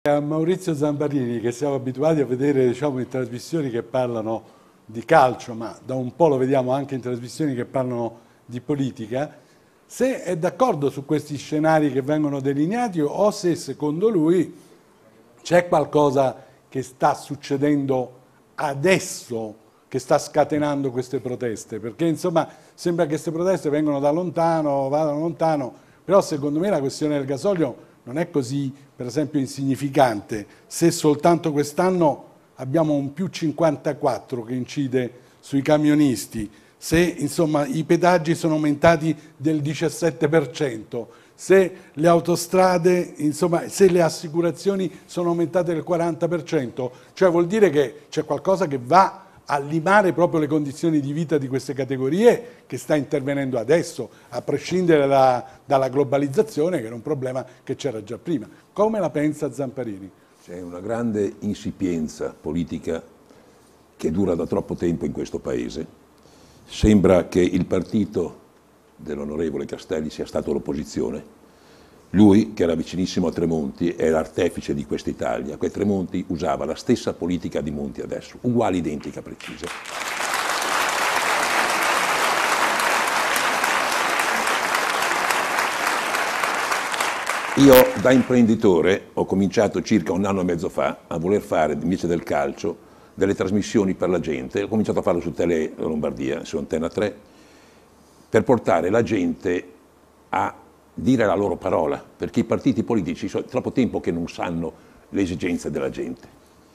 A Maurizio Zamparini, che siamo abituati a vedere, diciamo, in trasmissioni che parlano di calcio, ma da un po' lo vediamo anche in trasmissioni che parlano di politica, se è d'accordo su questi scenari che vengono delineati o se secondo lui c'è qualcosa che sta succedendo adesso che sta scatenando queste proteste, perché insomma sembra che queste proteste vengano da lontano, vadano lontano, però secondo me la questione del gasolio non è così, per esempio, insignificante. Se soltanto quest'anno abbiamo un più 54 che incide sui camionisti, se insomma i pedaggi sono aumentati del 17%, se le autostrade, insomma, se le assicurazioni sono aumentate del 40%, cioè vuol dire che c'è qualcosa che va a limare proprio le condizioni di vita di queste categorie, che sta intervenendo adesso, a prescindere dalla globalizzazione, che era un problema che c'era già prima. Come la pensa Zamparini? C'è una grande insipienza politica che dura da troppo tempo in questo Paese. Sembra che il partito dell'onorevole Castelli sia stato l'opposizione. Lui, che era vicinissimo a Tremonti, è l'artefice di questa Italia. Quel Tremonti usava la stessa politica di Monti adesso, uguale, identica, precisa. Io da imprenditore ho cominciato circa un anno e mezzo fa a voler fare, invece del calcio, delle trasmissioni per la gente. Ho cominciato a farlo su Tele Lombardia, su Antenna 3, per portare la gente a dire la loro parola, perché i partiti politici sono troppo tempo che non sanno le esigenze della gente.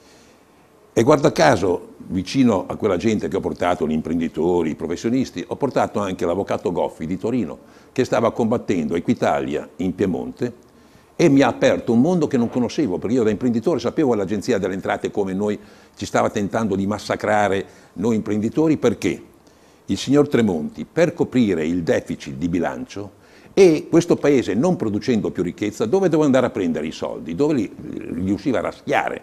E guarda caso, vicino a quella gente che ho portato, gli imprenditori, i professionisti, ho portato anche l'avvocato Goffi di Torino, che stava combattendo Equitalia in Piemonte e mi ha aperto un mondo che non conoscevo, perché io da imprenditore sapevo l'Agenzia delle Entrate come noi ci stava tentando di massacrare noi imprenditori, perché il signor Tremonti, per coprire il deficit di bilancio, e questo paese non producendo più ricchezza, dove doveva andare a prendere i soldi? Dove li riusciva a raschiare?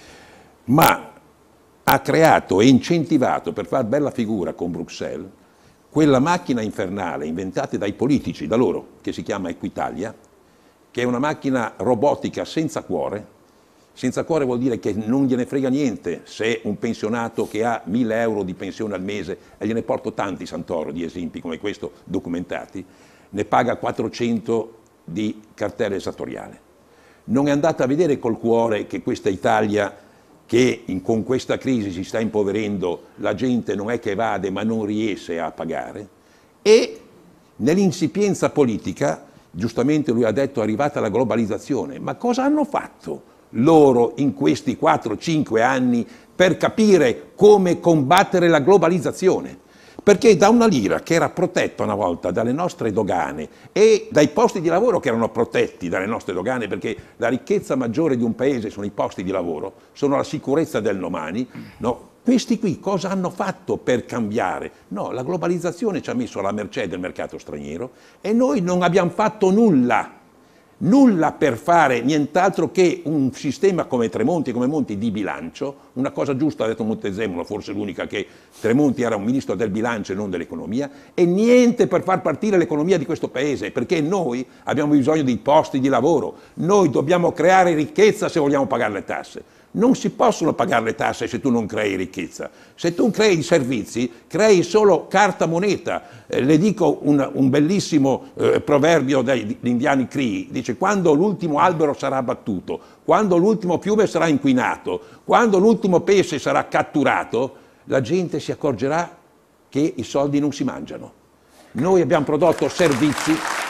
Ma ha creato e incentivato, per far bella figura con Bruxelles, quella macchina infernale inventata dai politici, da loro, che si chiama Equitalia, che è una macchina robotica senza cuore. Senza cuore vuol dire che non gliene frega niente se un pensionato che ha 1.000 euro di pensione al mese, e gliene porto tanti, Santoro, di esempi come questo documentati, ne paga 400 di cartella esattoriale. Non è andata a vedere col cuore che questa Italia, che con questa crisi si sta impoverendo, la gente non è che evade ma non riesce a pagare, e nell'insipienza politica, giustamente lui ha detto, è arrivata la globalizzazione. Ma cosa hanno fatto loro in questi 4-5 anni per capire come combattere la globalizzazione? Perché da una lira che era protetta una volta dalle nostre dogane e dai posti di lavoro che erano protetti dalle nostre dogane, perché la ricchezza maggiore di un paese sono i posti di lavoro, sono la sicurezza del domani, no? Questi qui cosa hanno fatto per cambiare? No, la globalizzazione ci ha messo alla mercé del mercato straniero e noi non abbiamo fatto nulla. Nulla per fare nient'altro che un sistema come Tremonti e come Monti di bilancio. Una cosa giusta ha detto Montezemolo, forse l'unica, che Tremonti era un ministro del bilancio e non dell'economia, e niente per far partire l'economia di questo paese, perché noi abbiamo bisogno di posti di lavoro, noi dobbiamo creare ricchezza se vogliamo pagare le tasse. Non si possono pagare le tasse se tu non crei ricchezza. Se tu crei servizi, crei solo carta moneta. Le dico un bellissimo proverbio degli indiani Cree, dice: quando l'ultimo albero sarà abbattuto, quando l'ultimo fiume sarà inquinato, quando l'ultimo pesce sarà catturato, la gente si accorgerà che i soldi non si mangiano. Noi abbiamo prodotto servizi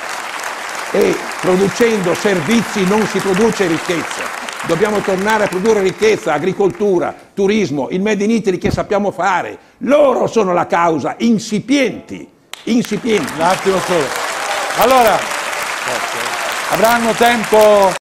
e producendo servizi non si produce ricchezza. Dobbiamo tornare a produrre ricchezza, agricoltura, turismo, il Made in Italy che sappiamo fare. Loro sono la causa, insipienti, insipienti. Un attimo solo. Allora, avranno tempo...